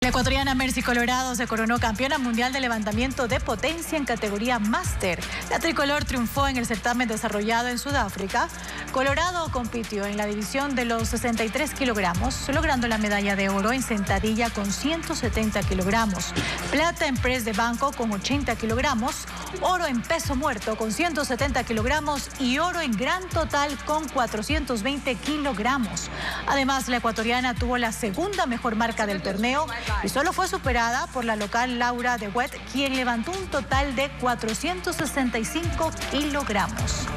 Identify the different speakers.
Speaker 1: La ecuatoriana Mercy Colorado se coronó campeona mundial de levantamiento de potencia en categoría máster. La tricolor triunfó en el certamen desarrollado en Sudáfrica. Colorado compitió en la división de los 63 kilogramos, logrando la medalla de oro en sentadilla con 170 kilogramos, plata en press de banco con 80 kilogramos, oro en peso muerto con 170 kilogramos y oro en gran total con 420 kilogramos. Además, la ecuatoriana tuvo la segunda mejor marca del torneo y solo fue superada por la local Laura de Wet, quien levantó un total de 465 kilogramos.